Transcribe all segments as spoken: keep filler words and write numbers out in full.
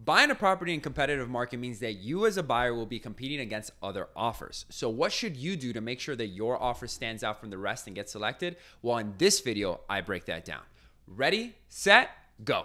Buying a property in a competitive market means that you as a buyer will be competing against other offers. So what should you do to make sure that your offer stands out from the rest and gets selected? Well, in this video, I break that down. Ready, set, go.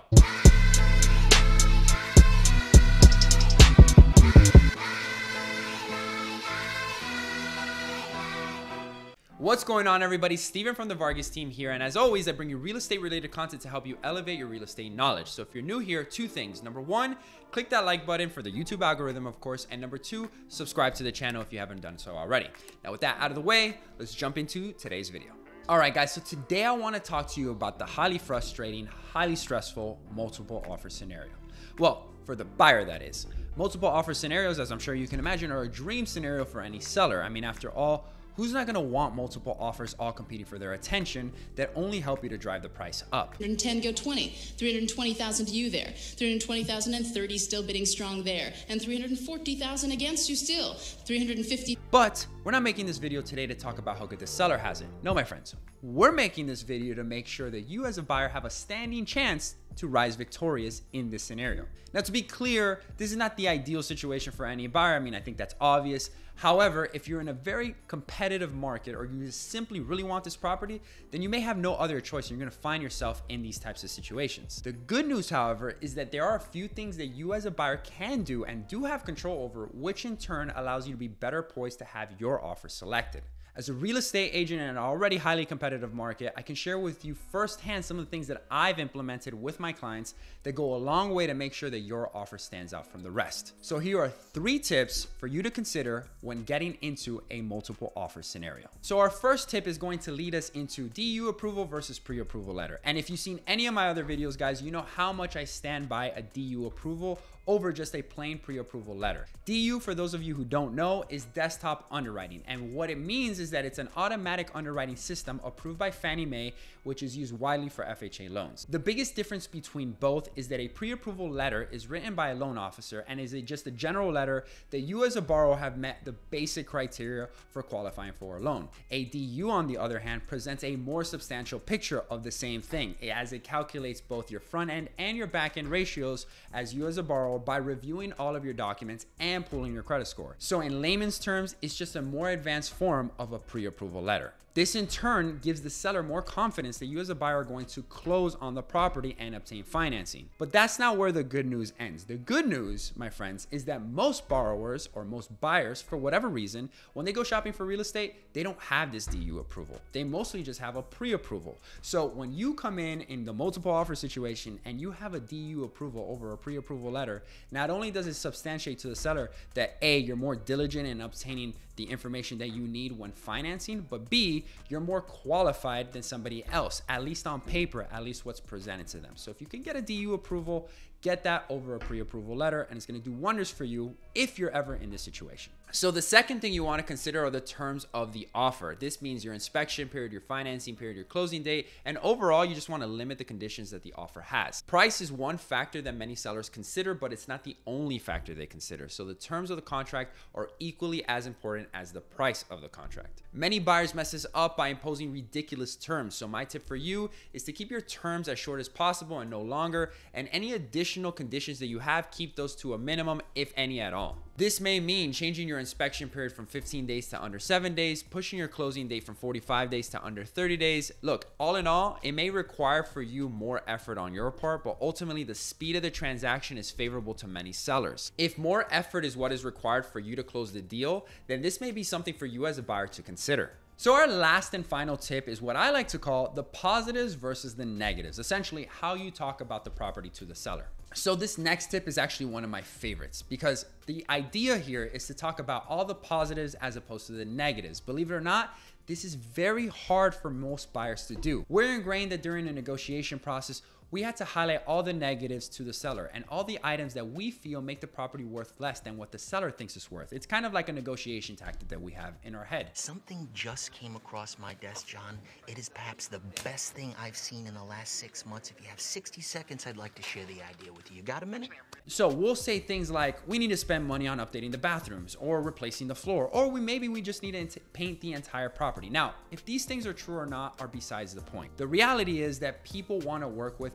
What's going on, everybody? Steven from the Vargas team here, and as always, I bring you real estate related content to help you elevate your real estate knowledge. So if you're new here, two things. Number one, click that like button for the YouTube algorithm, of course, and number two, subscribe to the channel if you haven't done so already. Now with that out of the way, let's jump into today's video. All right, guys, so today I want to talk to you about the highly frustrating, highly stressful multiple offer scenario. Well, for the buyer, that is. Multiple offer scenarios, as I'm sure you can imagine, are a dream scenario for any seller. I mean, after all, who's not going to want multiple offers all competing for their attention that only help you to drive the price up? three hundred ten go twenty, three hundred twenty thousand to you there, three hundred twenty thousand and thirty still bidding strong there, and three hundred forty thousand against you still, three hundred fifty. But we're not making this video today to talk about how good the seller has it. No, my friends, we're making this video to make sure that you as a buyer have a standing chance to rise victorious in this scenario. Now, to be clear, this is not the ideal situation for any buyer. I mean, I think that's obvious. However, if you're in a very competitive market or you simply really want this property, then you may have no other choice. You're gonna find yourself in these types of situations. The good news, however, is that there are a few things that you as a buyer can do and do have control over, which in turn allows you to be better poised to have your offer selected. As a real estate agent in an already highly competitive market, I can share with you firsthand some of the things that I've implemented with my clients that go a long way to make sure that your offer stands out from the rest. So here are three tips for you to consider when getting into a multiple offer scenario. So our first tip is going to lead us into D U approval versus pre-approval letter. And if you've seen any of my other videos, guys, you know how much I stand by a D U approval over just a plain pre-approval letter. D U, for those of you who don't know, is desktop underwriting. And what it means is that it's an automatic underwriting system approved by Fannie Mae, which is used widely for F H A loans. The biggest difference between both is that a pre-approval letter is written by a loan officer and is a, just a general letter that you as a borrower have met the basic criteria for qualifying for a loan. A D U, on the other hand, presents a more substantial picture of the same thing, as it calculates both your front end and your back end ratios as you as a borrower by reviewing all of your documents and pulling your credit score. So in layman's terms, it's just a more advanced form of a pre-approval letter. This in turn gives the seller more confidence that you as a buyer are going to close on the property and obtain financing. But that's not where the good news ends. The good news, my friends, is that most borrowers or most buyers, for whatever reason, when they go shopping for real estate, they don't have this D U approval. They mostly just have a pre-approval. So when you come in in the multiple offer situation and you have a D U approval over a pre-approval letter, not only does it substantiate to the seller that A, you're more diligent in obtaining the information that you need when financing, but B, you're more qualified than somebody else, at least on paper, at least what's presented to them. So if you can get a D U approval, get that over a pre-approval letter, and it's gonna do wonders for you if you're ever in this situation. So the second thing you wanna consider are the terms of the offer. This means your inspection period, your financing period, your closing date, and overall, you just wanna limit the conditions that the offer has. Price is one factor that many sellers consider, but it's not the only factor they consider. So the terms of the contract are equally as important as the price of the contract. Many buyers mess this up by imposing ridiculous terms. So my tip for you is to keep your terms as short as possible and no longer, and any additional conditions that you have, keep those to a minimum, if any at all. This may mean changing your inspection period from fifteen days to under seven days, pushing your closing date from forty-five days to under thirty days. Look, all in all, it may require for you more effort on your part, but ultimately the speed of the transaction is favorable to many sellers. If more effort is what is required for you to close the deal, then this may be something for you as a buyer to consider. So our last and final tip is what I like to call the positives versus the negatives, essentially how you talk about the property to the seller. So this next tip is actually one of my favorites because the idea here is to talk about all the positives as opposed to the negatives. Believe it or not, this is very hard for most buyers to do. We're ingrained that during the negotiation process, we had to highlight all the negatives to the seller and all the items that we feel make the property worth less than what the seller thinks it's worth. It's kind of like a negotiation tactic that we have in our head. Something just came across my desk, John. It is perhaps the best thing I've seen in the last six months. If you have sixty seconds, I'd like to share the idea with you. You got a minute? So we'll say things like, we need to spend money on updating the bathrooms or replacing the floor, or we maybe we just need to paint the entire property. Now, if these things are true or not are besides the point. The reality is that people want to work with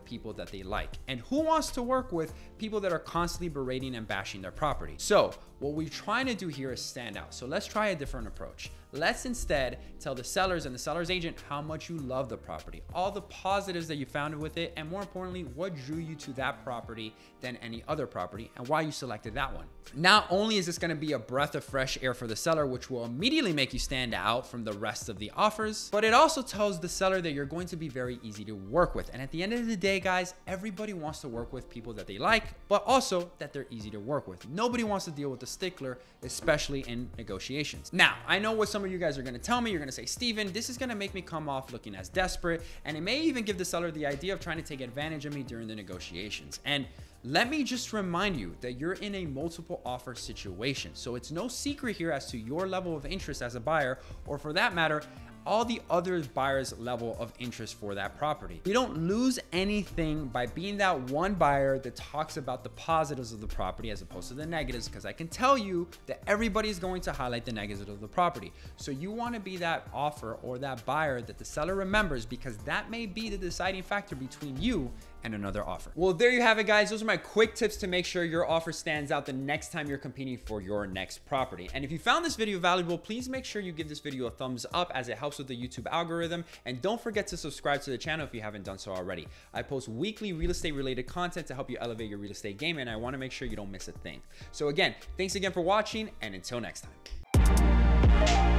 people that they like. And who wants to work with people that are constantly berating and bashing their property? So what we're trying to do here is stand out. So let's try a different approach. Let's instead tell the sellers and the seller's agent how much you love the property, all the positives that you found with it, and more importantly, what drew you to that property than any other property and why you selected that one. Not only is this going to be a breath of fresh air for the seller, which will immediately make you stand out from the rest of the offers, but it also tells the seller that you're going to be very easy to work with. And at the end of the day, guys, everybody wants to work with people that they like, but also that they're easy to work with. Nobody wants to deal with the stickler, especially in negotiations. Now, I know what some of you guys are going to tell me. You're going to say, Steven, this is going to make me come off looking as desperate, and it may even give the seller the idea of trying to take advantage of me during the negotiations. And let me just remind you that you're in a multiple offer situation. So it's no secret here as to your level of interest as a buyer, or for that matter, all the other buyers' level of interest for that property. You don't lose anything by being that one buyer that talks about the positives of the property as opposed to the negatives, because I can tell you that everybody is going to highlight the negatives of the property. So you want to be that offer or that buyer that the seller remembers, because that may be the deciding factor between you and another offer. Well, there you have it, guys. Those are my quick tips to make sure your offer stands out the next time you're competing for your next property. And if you found this video valuable, please make sure you give this video a thumbs up, as it helps with the YouTube algorithm. And don't forget to subscribe to the channel if you haven't done so already. I post weekly real estate related content to help you elevate your real estate game, and I want to make sure you don't miss a thing. So again, thanks again for watching, and until next time.